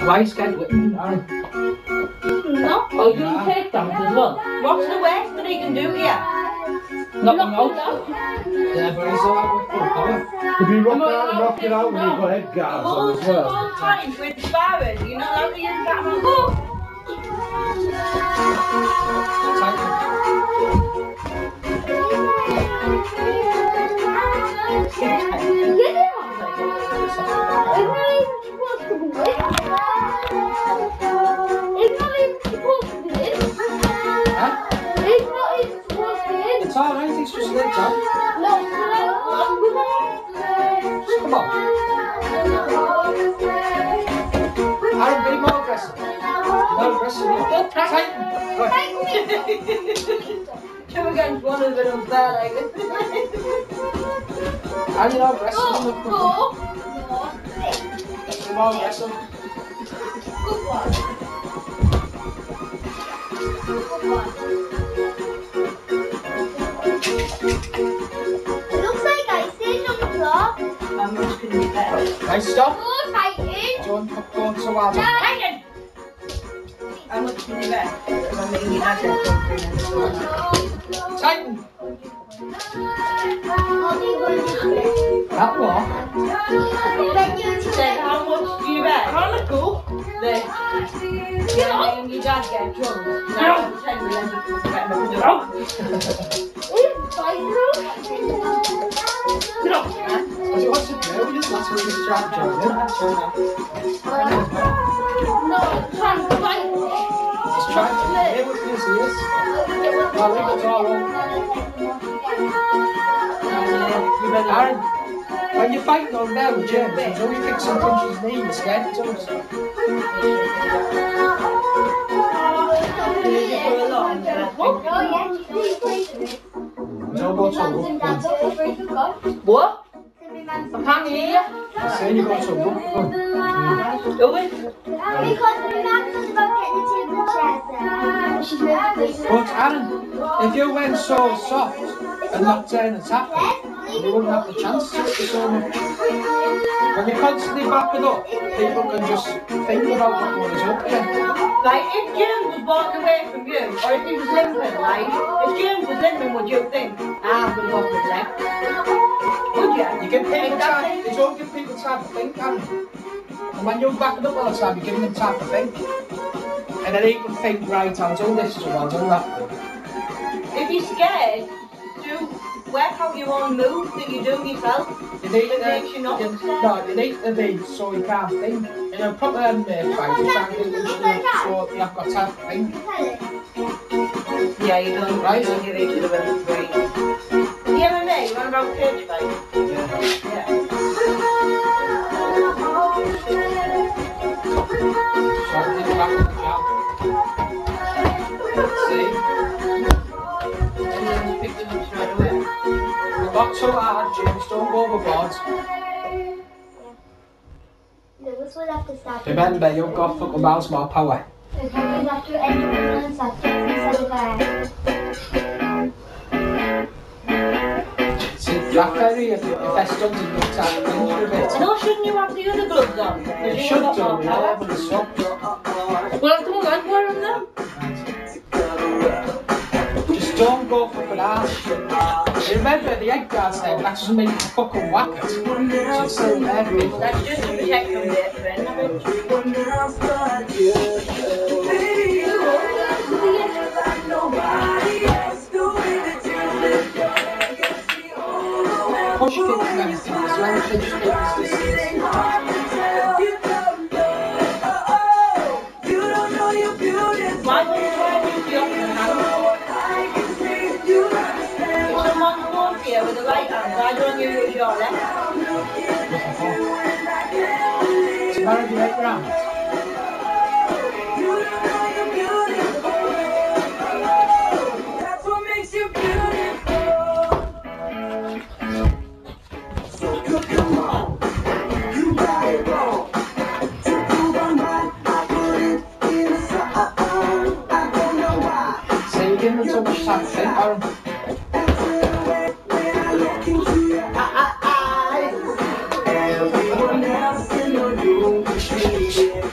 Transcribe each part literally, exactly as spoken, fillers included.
Why scared with me, Aaron? No. Oh, you can take downs as well. What's the worst that he can do here? Knock them out. Yeah, but he's all with full power. If you rock out and knock it out when you've got head guards on All as the well. whole time with sparring, you know how to use that one. Go! It's alright, it's just legs out. Come on. Aaron, be more aggressive. More aggressive. Look, tighten. Two against one of them there, like this. Aaron, you're not aggressive. Go! You're more aggressive. Good one. Good one. It looks like icing on the floor. How much can you bet? Right, stop. Oh, tighten. Don't go on so hard. Tighten! How much can you bet? I mean, you had that Tighten. That what? Then how much do you bet? Can't let go. That yeah, me and your dad get drunk. Now I'm pretend we end up getting up and Get out. Get out. Because he wants to play with us, that's what he's trying to do. No, trying to fight. He's trying to play with his ears. Well, look, it's all on. Aaron, when you're fighting on there with James, there's only kicks and punches his knee, you're scared to touch. No more trouble. What? I I can't hear you. I'm saying you got trouble. Do it. Because the man was about getting the table chairs there. She's moving. But Aaron, if you went so soft and not turn and tapping, you wouldn't have the chance to hit so much. When you're constantly backing up, people can just think about what one is up here. Like, if James was walking away from you, or if he was limping, like, if James was limping, would you think, ah, I'm going to go for his leg? Would you? You give people Like, time, that's you don't give people time to think, Aaron. And when you're backing up all the time, you're giving them time to think. And then they can think, right, I'll do this, so I'll do that. If you're scared, do work out your own moves that you do yourself. You need It to, makes you not you, scared. no, you need to be so you can't think. In a proper M M A fight, you can't do this so you have got time to think. Yeah, you don't, Right. you don't give each other a break. The M M A, you want about cage fight? Yeah. So I did back up now. See? And then you pick them up straight away. Not so hard, James, don't go overboard. Lewis will have to start. Remember, you've got fucking miles more power. Lewis will have to end up and start instead of there. See, Blackberry, if, if that's done, you can tap into a bit. No, shouldn't you have the other gloves on? You Because should got do, more you know, power. but it's not. Well, come on, I'd wear them then. Just don't go fucking hard. Remember, the egg guard's there, but that doesn't mean you fucking whack it. So it's still there, mate. That's just to protect from the friend. Push kicks and everything, as long as you just keep this distance. Why don't you try and use the option hand? If someone's going for you with the right hand, why don't you use your left? It's about the right round. So you're giving them so much time to think, Aaron. Ah, ah, ah.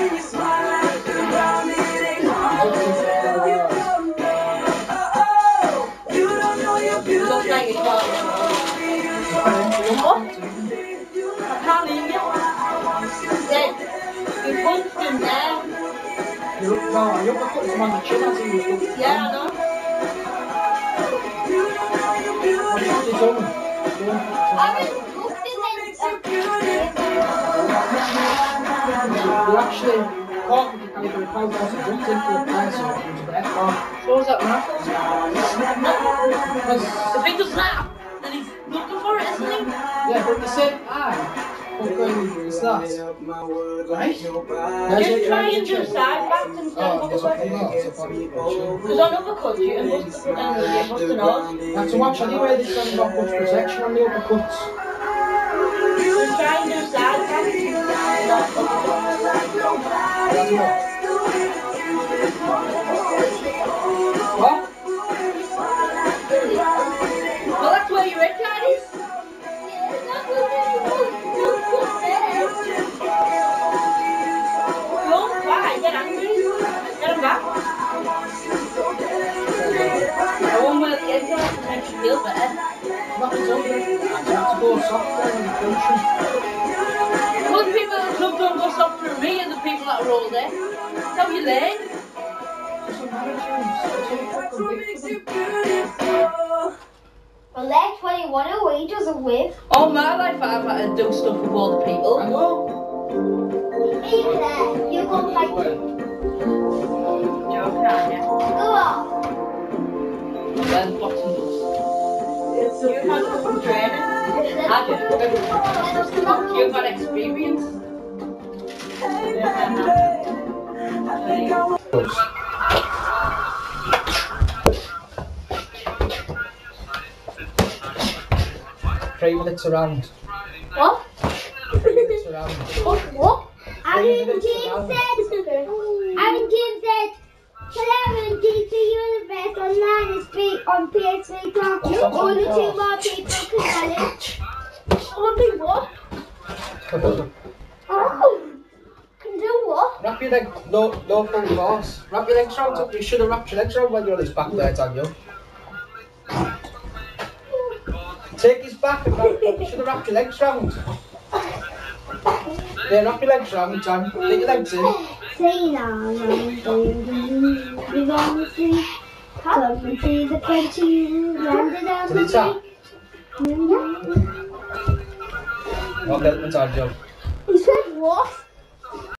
Looks like it's got what? I can't hear you. Then you punched him there. You look, no, you uppercut him on the chin as he was looking. Yeah, I know. What's his own? I was hooked in You actually caught with the caliber of powder as he jumped into the fence and it was there. Oh, So was that now? because, The big snap. And he's looking for it, isn't he? yeah, but at the same time, fucking, it's that. Right? Just try and do side backs instead Oh, of there's uppercuts. something else. It's a funny question. Because on uppercuts you can bust the and you bust the nose. You have to watch anyway, this hasn't got much protection on the uppercuts. Just try and do side backs instead of uppercuts. That's what. What? Well, that's where your red card is. Don't cry, get angry. Get him back. The one where the red card makes you feel better. Nothing's over. You have to go softer and punching. Well, the people at the club don't go softer than me and the people that are all there. That's how you learn. Some attitudes. It's all fucking big for them. Well, that's what he wanted. What he doesn't with. All my life I've had to do stuff with all the I people. know. Even there, you go fight him. Joking, aren't you? Go on. Then boxing does. You've had some training. I just You've had experience. Three minutes around. What? Three minutes around. What? What? Aaron James said. Aaron James said. Hello, D C Universe Online is free on P S three Talk. Only two more people can get it. Only what? Oh, can do what? Wrap your leg, no, no full force. Wrap your legs round. You should have wrapped your legs round when you're on his back there, Daniel. Take his back and wrap, you should have wrapped your legs round. Yeah, wrap your legs round, Jan. Get your legs in. Say now, we're on the street. Come and see the country landed on To the the top. street. Okay, that's our job. He said what?